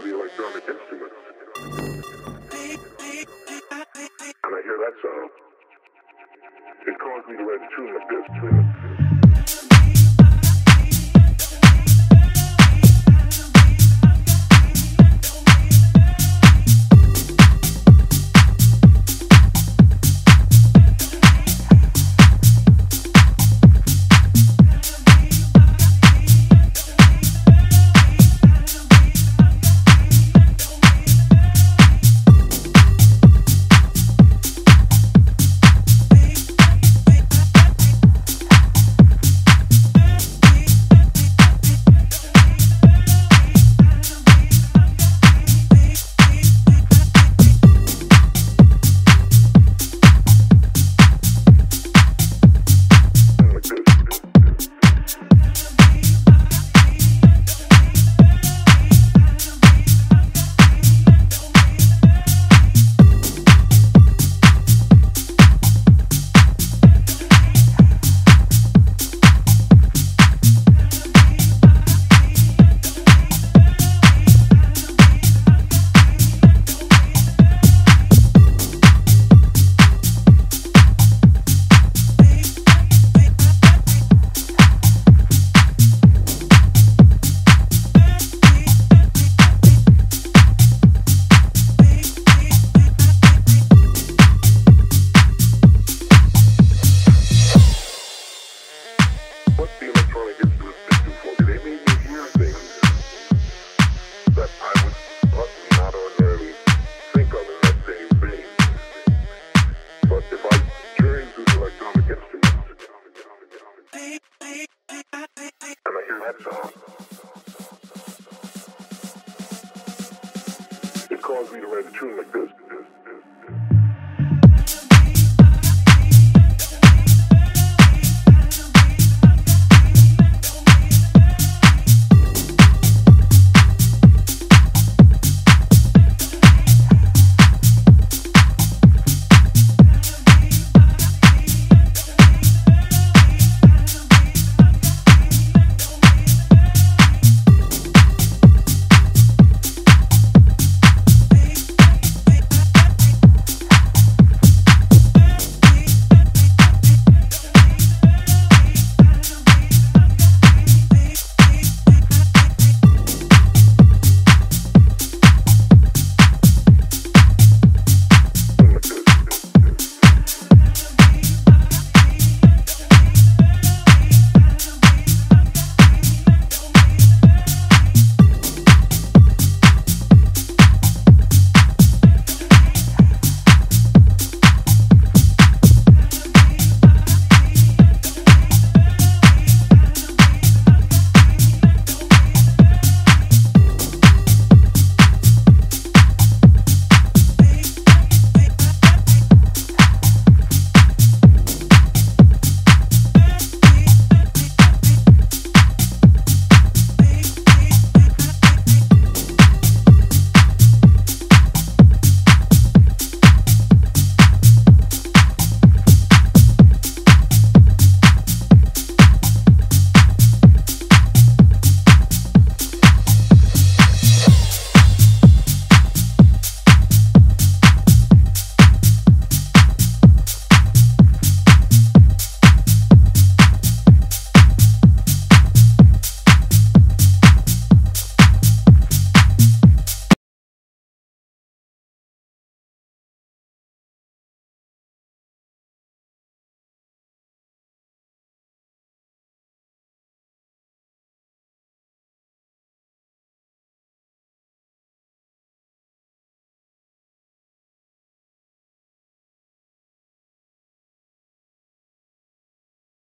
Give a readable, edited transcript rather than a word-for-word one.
the electronic instrument. And I hear that sound. It caused me to write a tune like this. What the electronic instruments did do for me, they made me hear things that I would possibly not ordinarily think of in that same vein. But if I turn to the electronic instruments, and I hear that sound, it caused me to write a tune like this.